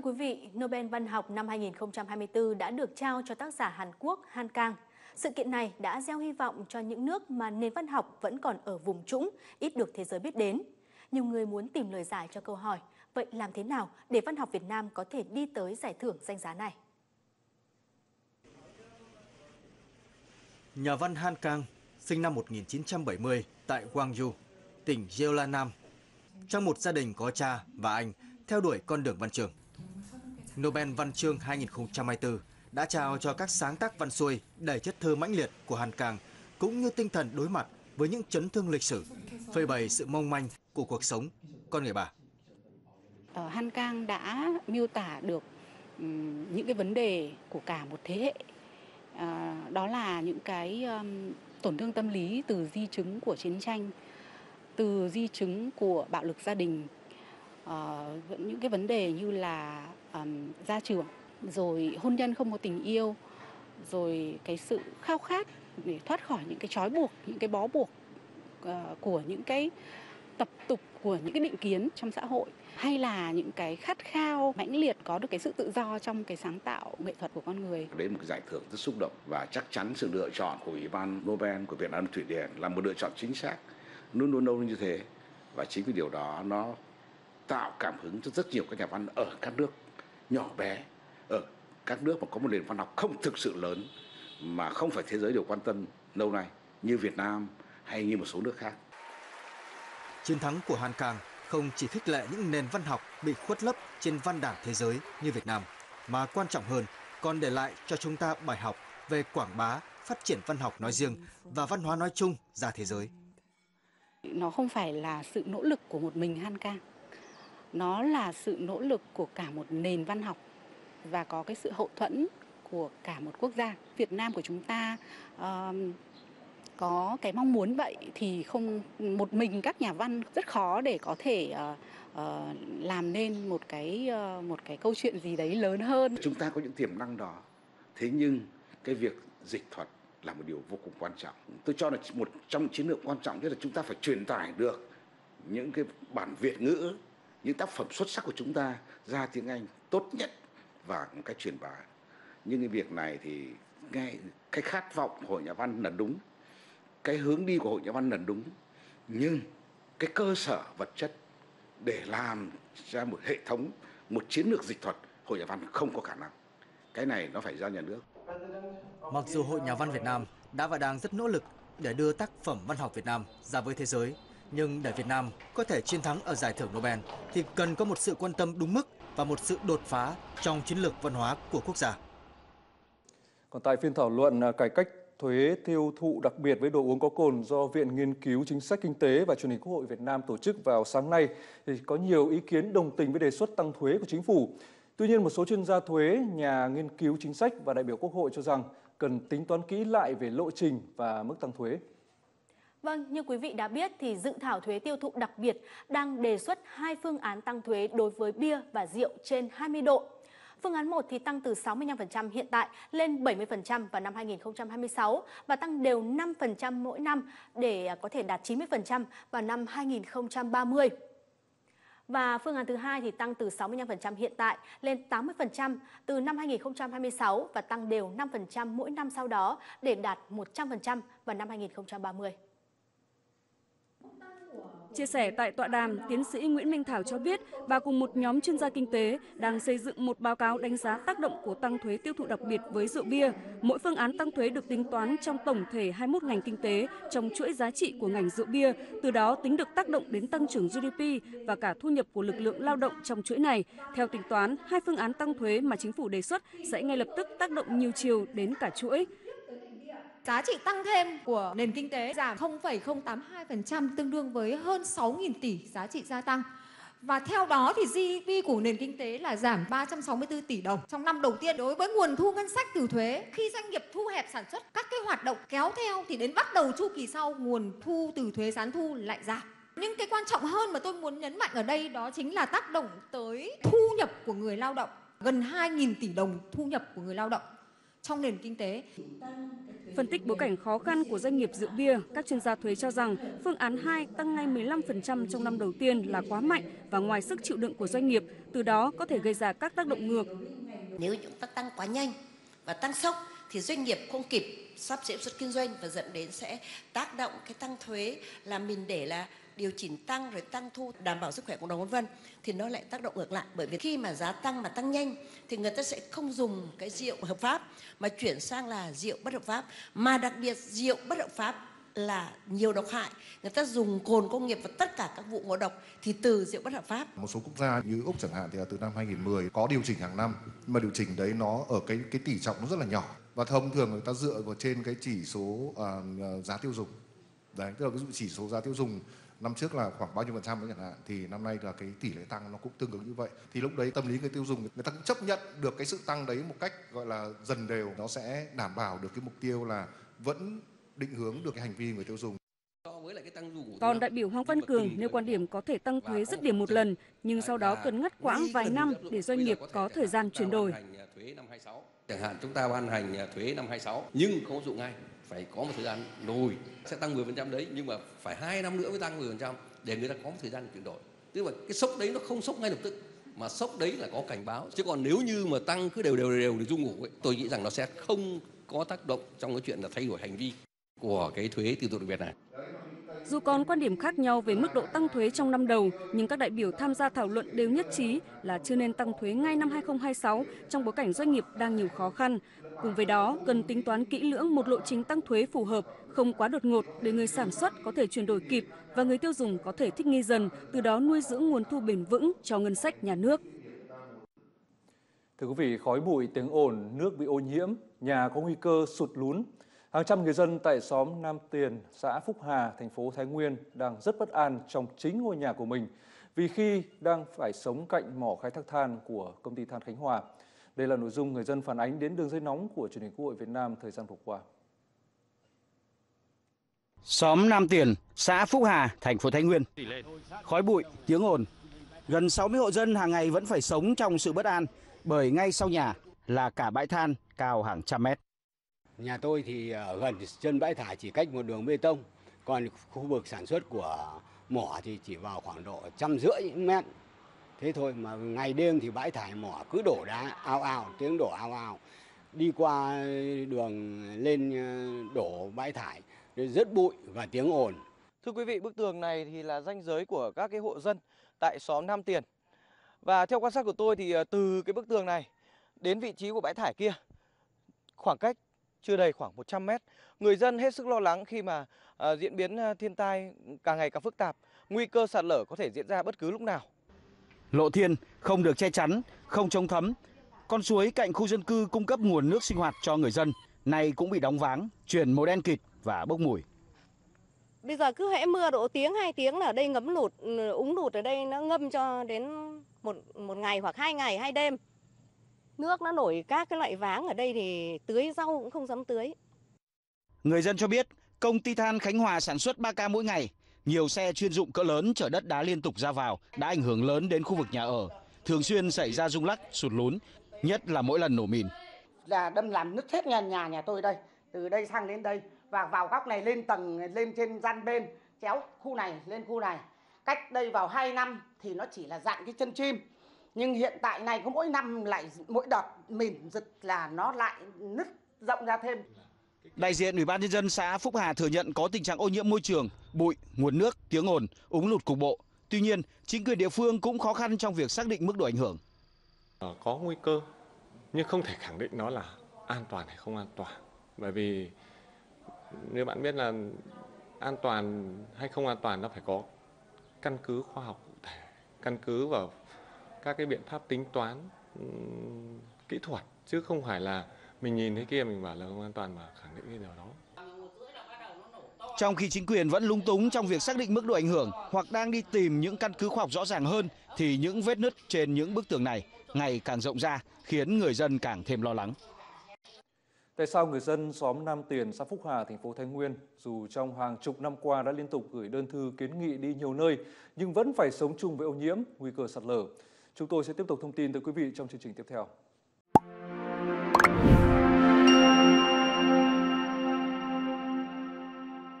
quý vị, Nobel Văn học năm 2024 đã được trao cho tác giả Hàn Quốc Han Kang. Sự kiện này đã gieo hy vọng cho những nước mà nền văn học vẫn còn ở vùng trũng, ít được thế giới biết đến. Nhiều người muốn tìm lời giải cho câu hỏi, vậy làm thế nào để văn học Việt Nam có thể đi tới giải thưởng danh giá này? Nhà văn Han Kang sinh năm 1970 tại Gwangju, tỉnh Jeollanam. Trong một gia đình có cha và anh theo đuổi con đường văn chương. Nobel Văn chương 2024 đã trao cho các sáng tác văn xuôi đầy chất thơ mãnh liệt của Han Kang, cũng như tinh thần đối mặt với những chấn thương lịch sử, phơi bày sự mong manh của cuộc sống con người bà. Han Kang đã miêu tả được những cái vấn đề của cả một thế hệ. Đó là những cái tổn thương tâm lý từ di chứng của chiến tranh, từ di chứng của bạo lực gia đình, những cái vấn đề như là gia trưởng, rồi hôn nhân không có tình yêu, rồi cái sự khao khát để thoát khỏi những cái trói buộc, những cái bó buộc của những cái tập tục, của những cái định kiến trong xã hội, hay là những cái khát khao mãnh liệt có được cái sự tự do trong cái sáng tạo nghệ thuật của con người. Đến một cái giải thưởng rất xúc động, và chắc chắn sự lựa chọn của Ủy ban Nobel của Việt Nam Thụy Điển là một lựa chọn chính xác, luôn luôn như thế. Và chính vì điều đó nó tạo cảm hứng cho rất nhiều các nhà văn ở các nước nhỏ bé, ở các nước mà có một nền văn học không thực sự lớn, mà không phải thế giới đều quan tâm lâu nay như Việt Nam hay như một số nước khác. Chiến thắng của Han Kang không chỉ khích lệ những nền văn học bị khuất lấp trên văn đàn thế giới như Việt Nam, mà quan trọng hơn còn để lại cho chúng ta bài học về quảng bá, phát triển văn học nói riêng và văn hóa nói chung ra thế giới. Nó không phải là sự nỗ lực của một mình Han Kang, nó là sự nỗ lực của cả một nền văn học và có cái sự hậu thuẫn của cả một quốc gia. Việt Nam của chúng ta có cái mong muốn vậy thì không một mình các nhà văn rất khó để có thể làm nên một cái câu chuyện gì đấy lớn hơn. Chúng ta có những tiềm năng đó, thế nhưng cái việc dịch thuật là một điều vô cùng quan trọng. Tôi cho là một trong chiến lược quan trọng nhất là chúng ta phải truyền tải được những cái bản Việt ngữ, những tác phẩm xuất sắc của chúng ta ra tiếng Anh tốt nhất và một cách truyền bá. Nhưng cái việc này thì ngay cái khát vọng của hội nhà văn là đúng, cái hướng đi của hội nhà văn là đúng, nhưng cái cơ sở vật chất để làm ra một hệ thống, một chiến lược dịch thuật, hội nhà văn không có khả năng. Cái này nó phải do nhà nước. Mặc dù Hội Nhà văn Việt Nam đã và đang rất nỗ lực để đưa tác phẩm văn học Việt Nam ra với thế giới, nhưng để Việt Nam có thể chiến thắng ở giải thưởng Nobel thì cần có một sự quan tâm đúng mức và một sự đột phá trong chiến lược văn hóa của quốc gia. Còn tại phiên thảo luận cải cách thuế tiêu thụ đặc biệt với đồ uống có cồn do Viện Nghiên cứu Chính sách Kinh tế và Truyền hình Quốc hội Việt Nam tổ chức vào sáng nay, thì có nhiều ý kiến đồng tình với đề xuất tăng thuế của chính phủ. Tuy nhiên, một số chuyên gia thuế, nhà nghiên cứu chính sách và đại biểu Quốc hội cho rằng cần tính toán kỹ lại về lộ trình và mức tăng thuế. Vâng, như quý vị đã biết thì dự thảo thuế tiêu thụ đặc biệt đang đề xuất hai phương án tăng thuế đối với bia và rượu trên 20 độ. Phương án 1 thì tăng từ 65% hiện tại lên 70% vào năm 2026 và tăng đều 5% mỗi năm để có thể đạt 90% vào năm 2030. Và phương án thứ hai thì tăng từ 65% hiện tại lên 80% từ năm 2026 và tăng đều 5% mỗi năm sau đó để đạt 100% vào năm 2030. Chia sẻ tại tọa đàm, tiến sĩ Nguyễn Minh Thảo cho biết bà cùng một nhóm chuyên gia kinh tế đang xây dựng một báo cáo đánh giá tác động của tăng thuế tiêu thụ đặc biệt với rượu bia. Mỗi phương án tăng thuế được tính toán trong tổng thể 21 ngành kinh tế trong chuỗi giá trị của ngành rượu bia, từ đó tính được tác động đến tăng trưởng GDP và cả thu nhập của lực lượng lao động trong chuỗi này. Theo tính toán, hai phương án tăng thuế mà chính phủ đề xuất sẽ ngay lập tức tác động nhiều chiều đến cả chuỗi. Giá trị tăng thêm của nền kinh tế giảm 0,082%, tương đương với hơn 6.000 tỷ giá trị gia tăng. Và theo đó thì GDP của nền kinh tế là giảm 364 tỷ đồng trong năm đầu tiên. Đối với nguồn thu ngân sách từ thuế, khi doanh nghiệp thu hẹp sản xuất, các cái hoạt động kéo theo thì đến bắt đầu chu kỳ sau nguồn thu từ thuế gián thu lại giảm. Nhưng cái quan trọng hơn mà tôi muốn nhấn mạnh ở đây đó chính là tác động tới thu nhập của người lao động, gần 2.000 tỷ đồng thu nhập của người lao động. trong nền kinh tế. Phân tích bối cảnh khó khăn của doanh nghiệp rượu bia, các chuyên gia thuế cho rằng phương án 2 tăng ngay 15% trong năm đầu tiên là quá mạnh và ngoài sức chịu đựng của doanh nghiệp, từ đó có thể gây ra các tác động ngược. Nếu chúng ta tăng quá nhanh và tăng sốc thì doanh nghiệp không kịp sắp xếp xuất kinh doanh và dẫn đến sẽ tác động cái tăng thuế là mình để là điều chỉnh tăng rồi tăng thu đảm bảo sức khỏe cộng đồng vân vân thì nó lại tác động ngược lại, bởi vì khi mà giá tăng mà tăng nhanh thì người ta sẽ không dùng cái rượu hợp pháp mà chuyển sang là rượu bất hợp pháp, mà đặc biệt rượu bất hợp pháp là nhiều độc hại, người ta dùng cồn công nghiệp và tất cả các vụ ngộ độc thì từ rượu bất hợp pháp. Một số quốc gia như Úc chẳng hạn thì từ năm 2010 có điều chỉnh hàng năm, nhưng mà điều chỉnh đấy nó ở cái tỷ trọng nó rất là nhỏ và thông thường người ta dựa vào trên cái chỉ số giá tiêu dùng. Đấy, tức là cái chỉ số giá tiêu dùng năm trước là khoảng bao nhiêu % đấy chẳng hạn, thì năm nay là cái tỷ lệ tăng nó cũng tương ứng như vậy. Thì lúc đấy tâm lý người tiêu dùng người ta cũng chấp nhận được cái sự tăng đấy một cách gọi là dần đều, nó sẽ đảm bảo được cái mục tiêu là vẫn định hướng được cái hành vi người tiêu dùng. Còn đại biểu Hoàng Văn Cường nêu quan điểm có thể tăng thuế dứt điểm một lần, nhưng sau đó cần ngắt quãng vài năm để doanh nghiệp có thời gian chuyển đổi. Chẳng hạn chúng ta ban hành thuế năm 26 nhưng không áp dụng ngay, phải có một thời gian rồi sẽ tăng 10% đấy, nhưng mà phải 2 năm nữa mới tăng 10% để người ta có một thời gian chuyển đổi. Tức là cái sốc đấy nó không sốc ngay lập tức, mà sốc đấy là có cảnh báo. Chứ còn nếu như mà tăng cứ đều để dung ngủ ấy, tôi nghĩ rằng nó sẽ không có tác động trong cái chuyện là thay đổi hành vi của cái thuế tiêu thụ đặc biệt này. Dù còn quan điểm khác nhau về mức độ tăng thuế trong năm đầu, nhưng các đại biểu tham gia thảo luận đều nhất trí là chưa nên tăng thuế ngay năm 2026 trong bối cảnh doanh nghiệp đang nhiều khó khăn. Cùng với đó, cần tính toán kỹ lưỡng một lộ trình tăng thuế phù hợp, không quá đột ngột để người sản xuất có thể chuyển đổi kịp và người tiêu dùng có thể thích nghi dần, từ đó nuôi dưỡng nguồn thu bền vững cho ngân sách nhà nước. Thưa quý vị, khói bụi, tiếng ồn, nước bị ô nhiễm, nhà có nguy cơ sụt lún. Hàng trăm người dân tại xóm Nam Tiền, xã Phúc Hà, thành phố Thái Nguyên đang rất bất an trong chính ngôi nhà của mình vì khi đang phải sống cạnh mỏ khai thác than của công ty than Khánh Hòa. Đây là nội dung người dân phản ánh đến đường dây nóng của Truyền hình Quốc hội Việt Nam thời gian vừa qua. Xóm Nam Tiền, xã Phúc Hà, thành phố Thái Nguyên. Khói bụi, tiếng ồn. Gần 60 hộ dân hàng ngày vẫn phải sống trong sự bất an bởi ngay sau nhà là cả bãi than cao hàng trăm mét. Nhà tôi thì ở gần chân bãi thải chỉ cách một đường bê tông, còn khu vực sản xuất của mỏ thì chỉ vào khoảng độ 150 mét. Thế thôi mà ngày đêm thì bãi thải mỏ cứ đổ đá ào ào, tiếng đổ ào ào. Đi qua đường lên đổ bãi thải rất bụi và tiếng ồn. Thưa quý vị, bức tường này thì là ranh giới của các cái hộ dân tại xóm Nam Tiền. Và theo quan sát của tôi thì từ cái bức tường này đến vị trí của bãi thải kia khoảng cách chưa đầy khoảng 100 mét. Người dân hết sức lo lắng khi mà diễn biến thiên tai càng ngày càng phức tạp, nguy cơ sạt lở có thể diễn ra bất cứ lúc nào. Lộ thiên không được che chắn, không chống thấm. Con suối cạnh khu dân cư cung cấp nguồn nước sinh hoạt cho người dân nay cũng bị đóng váng, chuyển màu đen kịt và bốc mùi. Bây giờ cứ hễ mưa độ tiếng 2 tiếng là ở đây ngấm lụt, úng lụt ở đây nó ngâm cho đến một ngày hoặc 2 ngày 2 đêm. Nước nó nổi các cái loại váng ở đây thì tưới rau cũng không dám tưới. Người dân cho biết công ty than Khánh Hòa sản xuất 3 ca mỗi ngày. Nhiều xe chuyên dụng cỡ lớn chở đất đá liên tục ra vào đã ảnh hưởng lớn đến khu vực nhà ở. Thường xuyên xảy ra rung lắc, sụt lún, nhất là mỗi lần nổ mìn. Là đâm làm nứt hết nhà tôi đây, từ đây sang đến đây và vào góc này lên tầng lên trên gian bên, kéo khu này lên khu này. Cách đây vào 2 năm thì nó chỉ là dạng cái chân chim. Nhưng hiện tại này có mỗi năm lại mỗi đợt mìn giật là nó lại nứt rộng ra thêm. Đại diện Ủy ban Nhân dân xã Phúc Hà thừa nhận có tình trạng ô nhiễm môi trường, bụi, nguồn nước, tiếng ồn, úng lụt cục bộ. Tuy nhiên, chính quyền địa phương cũng khó khăn trong việc xác định mức độ ảnh hưởng. Có nguy cơ, nhưng không thể khẳng định nó là an toàn hay không an toàn. Bởi vì như bạn biết là an toàn hay không an toàn nó phải có căn cứ khoa học cụ thể, căn cứ vào các cái biện pháp tính toán kỹ thuật, chứ không phải là mình nhìn thấy kia mình bảo là không an toàn mà khẳng định cái điều đó. Trong khi chính quyền vẫn lúng túng trong việc xác định mức độ ảnh hưởng hoặc đang đi tìm những căn cứ khoa học rõ ràng hơn, thì những vết nứt trên những bức tường này ngày càng rộng ra, khiến người dân càng thêm lo lắng. Tại sao người dân xóm Nam Tiền, xã Phúc Hà, thành phố Thái Nguyên, dù trong hàng chục năm qua đã liên tục gửi đơn thư kiến nghị đi nhiều nơi, nhưng vẫn phải sống chung với ô nhiễm, nguy cơ sạt lở? Chúng tôi sẽ tiếp tục thông tin tới quý vị trong chương trình tiếp theo.